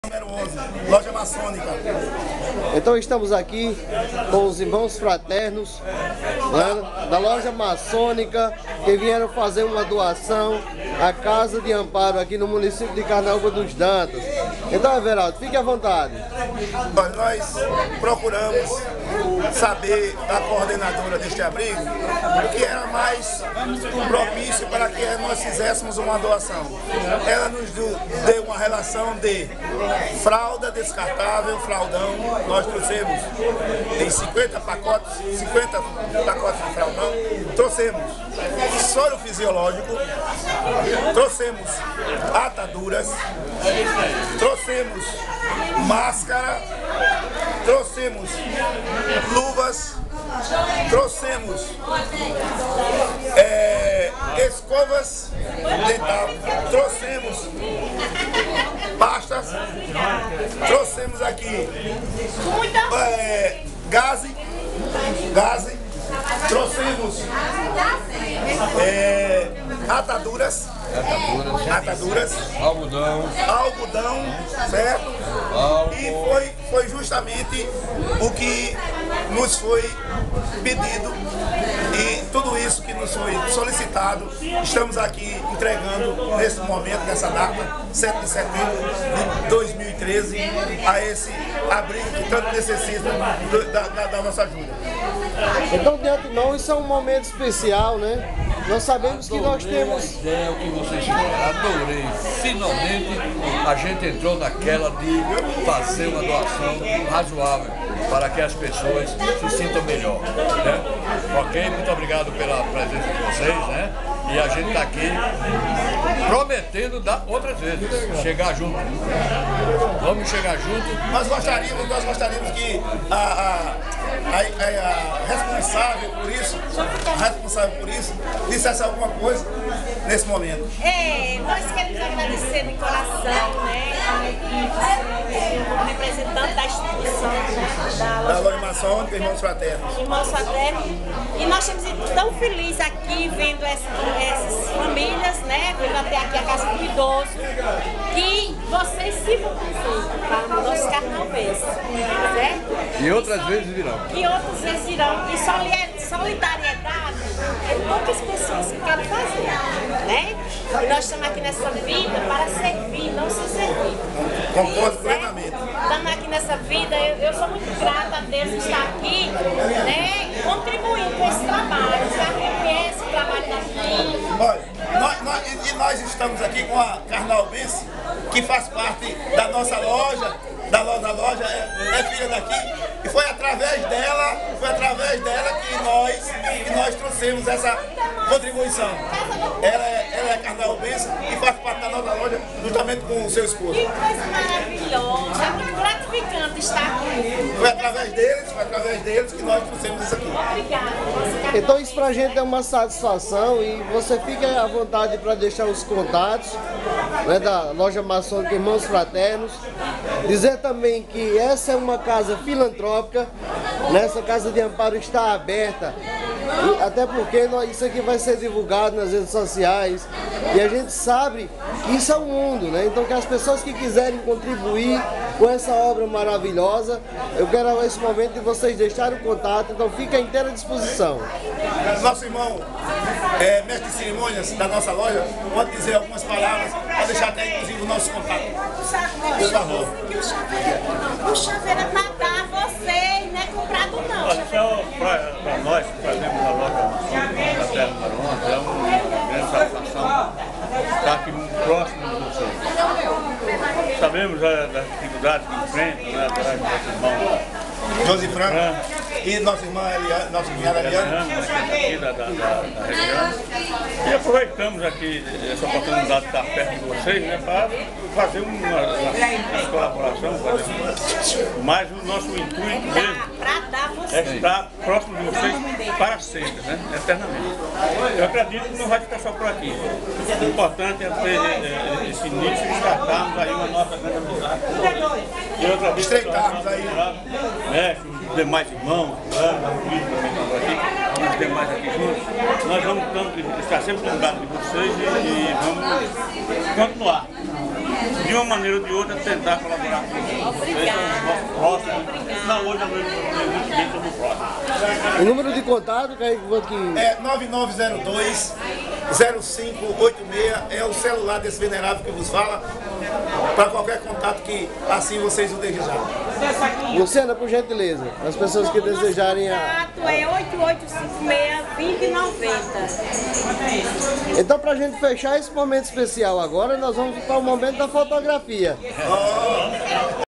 Número 11, Loja Maçônica. Então estamos aqui com os irmãos fraternos, né, da Loja Maçônica, que vieram fazer uma doação à Casa de Amparo aqui no município de Carnaúba dos Dantas. Então, Everaldo, fique à vontade. Nós procuramos saber da coordenadora deste abrigo o que era mais propício para que nós fizéssemos uma doação. Ela nos deu uma relação de fralda descartável, fraldão. Nós trouxemos em 50 pacotes de fraldão, trouxemos soro fisiológico, trouxemos ataduras, trouxemos máscara, trouxemos luvas, trouxemos escovas dentais, trouxemos pastas, trouxemos aqui gaze, trouxemos ataduras, algodão, certo? E foi justamente o que nos foi pedido e tudo isso que nos foi solicitado, estamos aqui entregando nesse momento, nessa data, 7 de setembro de 2013, a esse abrigo que tanto necessita da nossa ajuda. Então, diante de nós, isso é um momento especial, né? Nós sabemos que nós temos... É o que vocês adorei. Finalmente a gente entrou naquela de fazer uma doação razoável para que as pessoas se sintam melhor, né? Ok? Muito obrigado pela presença de vocês, né? E a gente está aqui prometendo dar outras vezes, chegar junto. Vamos chegar junto. Nós gostaríamos que a responsável por isso, dissesse alguma coisa nesse momento. Nós queremos agradecer de coração, né, a equipe, como representante da instituição, né, da Loja Maçônica, Irmãos Fraternos. Irmãos Fraternos. E nós estamos tão felizes aqui vendo essas famílias, né, vindo até aqui a Casa do Idoso, que vocês se vão para o nosso carnavalesco, certo? E outras vezes virão. E outras vezes virão. E solidariedade é poucas pessoas que querem fazer, né? E nós estamos aqui nessa vida para servir, não se servir. Concordo plenamente. Estamos aqui nessa vida, eu sou muito grata a Deus que está aqui, né? Contribuindo com esse trabalho, já reconhece o trabalho daqui. Olha, nós estamos aqui com a Carnaubense, que faz parte da nossa loja, da loja é filha daqui, e foi através dela que nós trouxemos essa contribuição. Ela é Carnaubense e faz parte da nossa loja juntamente com o seu esposo. Que coisa maravilhosa, é muito gratificante estar aqui. Foi através deles que nós trouxemos isso aqui. Obrigada. Então isso pra gente é uma satisfação e você fica à vontade para deixar os contatos, né, da Loja Maçônica Irmãos Fraternos. Dizer também que essa é uma casa filantrópica, nessa Casa de Amparo está aberta, e até porque isso aqui vai ser divulgado nas redes sociais e a gente sabe que isso é o mundo, né? Então que as pessoas que quiserem contribuir com essa obra maravilhosa, eu quero esse momento de vocês deixarem o contato, então fica à inteira disposição. Nosso irmão, mestre de cerimônias da nossa loja, pode dizer algumas palavras, pode deixar até inclusive o nosso contato. Por favor. O chaveiro é para dar a vocês, não é comprado não. Olha, só para nós que fazemos a loja Maçônica da Terra Maronha, é uma grande satisfação estar aqui próximo de vocês. Sabemos das dificuldades que enfrentam, né, através do nosso irmão Josi Franco e nossa irmã Eliana, aqui da região. E aproveitamos aqui essa oportunidade de estar perto de vocês, né, para fazer uma colaboração, mas o nosso intuito mesmo é estar próximo de vocês para sempre, né, eternamente. Eu acredito que não vai ficar só por aqui. O importante é ter esse início e estartarmos aí uma nossa grande amizade. E eu acredito estreitarmos aí, né, os demais irmãos, os demais aqui juntos, nós vamos estar sempre lembrados de vocês e vamos continuar. de uma maneira ou de outra, tentar colaborar com vocês. Obrigada. Próximo. Não, hoje à noite muito bem, estamos no próximo. O número de contato que É 9902 0586, é o celular desse venerável que vos fala, para qualquer contato que assim vocês o desejarem. Luciana, por gentileza, as pessoas que desejarem O contato é 8856-2090. Então, pra gente fechar esse momento especial agora, nós vamos para o momento da fotografia.